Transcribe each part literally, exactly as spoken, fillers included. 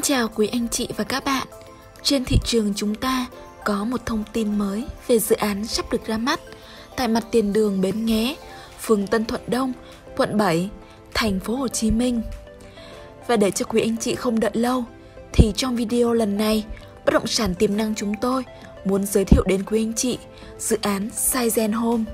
chào quý anh chị và các bạn. Trên thị trường chúng ta có một thông tin mới về dự án sắp được ra mắt tại mặt tiền đường Bến Nghé, phường Tân Thuận Đông, quận bảy, thành phố Hồ Chí Minh. Và để cho quý anh chị không đợi lâu thì trong video lần này, bất động sản tiềm năng chúng tôi muốn giới thiệu đến quý anh chị dự án Saizen Home.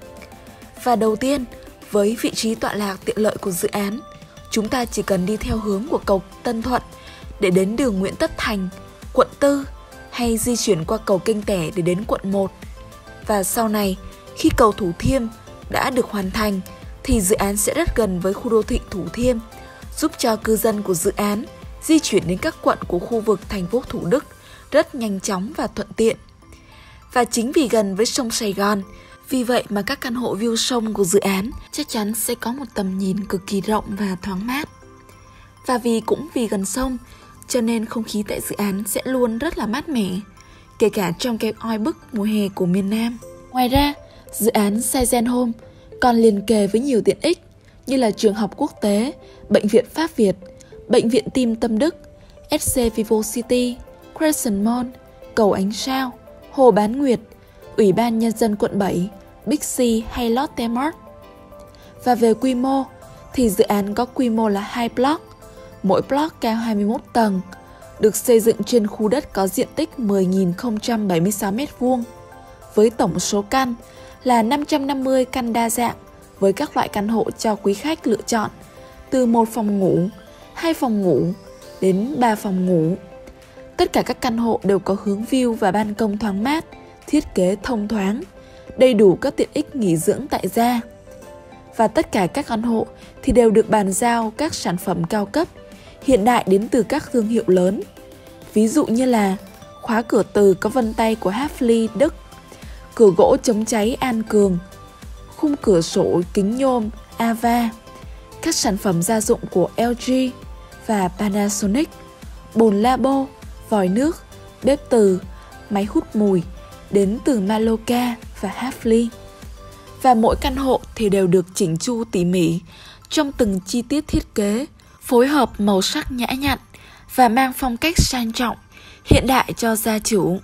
Và đầu tiên, với vị trí tọa lạc tiện lợi của dự án, chúng ta chỉ cần đi theo hướng của cầu Tân Thuận để đến đường Nguyễn Tất Thành, quận tư, hay di chuyển qua cầu Kênh Tẻ để đến quận một. Và sau này, khi cầu Thủ Thiêm đã được hoàn thành thì dự án sẽ rất gần với khu đô thị Thủ Thiêm, giúp cho cư dân của dự án di chuyển đến các quận của khu vực thành phố Thủ Đức rất nhanh chóng và thuận tiện. Và chính vì gần với sông Sài Gòn, vì vậy mà các căn hộ view sông của dự án chắc chắn sẽ có một tầm nhìn cực kỳ rộng và thoáng mát. Và vì cũng vì gần sông, cho nên không khí tại dự án sẽ luôn rất là mát mẻ, kể cả trong cái oi bức mùa hè của miền Nam. Ngoài ra, dự án Saizen Home còn liền kề với nhiều tiện ích như là trường học quốc tế, bệnh viện Pháp Việt, bệnh viện Tim Tâm Đức, ét xê Vivo City, Crescent Mall, cầu Ánh Sao, Hồ Bán Nguyệt, Ủy ban Nhân dân quận bảy, Big C hay Lotte Mart. Và về quy mô thì dự án có quy mô là hai block, mỗi block cao hai mươi mốt tầng, được xây dựng trên khu đất có diện tích mười nghìn không trăm bảy mươi sáu mét vuông, với tổng số căn là năm trăm năm mươi căn đa dạng với các loại căn hộ cho quý khách lựa chọn, từ một phòng ngủ, hai phòng ngủ đến ba phòng ngủ. Tất cả các căn hộ đều có hướng view và ban công thoáng mát, thiết kế thông thoáng, đầy đủ các tiện ích nghỉ dưỡng tại gia. Và tất cả các căn hộ thì đều được bàn giao các sản phẩm cao cấp, hiện đại đến từ các thương hiệu lớn. Ví dụ như là khóa cửa từ có vân tay của Hafli Đức, cửa gỗ chống cháy An Cường, khung cửa sổ kính nhôm Ava, các sản phẩm gia dụng của lờ giê và Panasonic, bồn labo, vòi nước, bếp từ, máy hút mùi đến từ Maloka và Hafli. Và mỗi căn hộ thì đều được chỉnh chu tỉ mỉ trong từng chi tiết thiết kế, phối hợp màu sắc nhã nhặn và mang phong cách sang trọng, hiện đại cho gia chủ.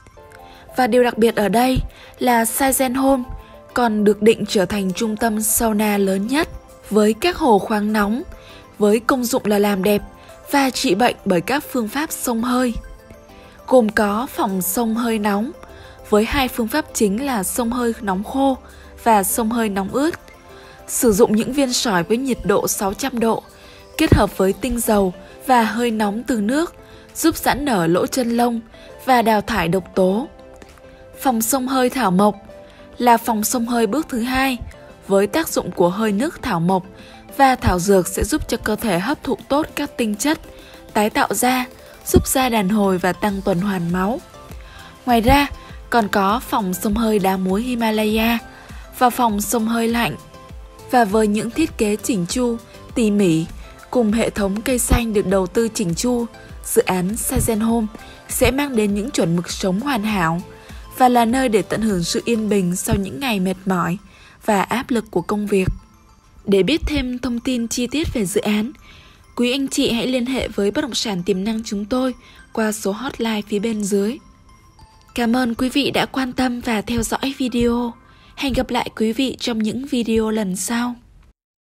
Và điều đặc biệt ở đây là Saizen Home còn được định trở thành trung tâm sauna lớn nhất, với các hồ khoáng nóng, với công dụng là làm đẹp và trị bệnh bởi các phương pháp xông hơi. Gồm có phòng xông hơi nóng, với hai phương pháp chính là xông hơi nóng khô và xông hơi nóng ướt. Sử dụng những viên sỏi với nhiệt độ sáu trăm độ, kết hợp với tinh dầu và hơi nóng từ nước, giúp giãn nở lỗ chân lông và đào thải độc tố. Phòng xông hơi thảo mộc là phòng xông hơi bước thứ hai, với tác dụng của hơi nước thảo mộc và thảo dược sẽ giúp cho cơ thể hấp thụ tốt các tinh chất, tái tạo da, giúp da đàn hồi và tăng tuần hoàn máu. Ngoài ra, còn có phòng xông hơi đá muối Himalaya và phòng xông hơi lạnh. Và với những thiết kế chỉnh chu, tỉ mỉ cùng hệ thống cây xanh được đầu tư chỉnh chu, dự án Saizen Home sẽ mang đến những chuẩn mực sống hoàn hảo và là nơi để tận hưởng sự yên bình sau những ngày mệt mỏi và áp lực của công việc. Để biết thêm thông tin chi tiết về dự án, quý anh chị hãy liên hệ với bất động sản tiềm năng chúng tôi qua số hotline phía bên dưới. Cảm ơn quý vị đã quan tâm và theo dõi video. Hẹn gặp lại quý vị trong những video lần sau.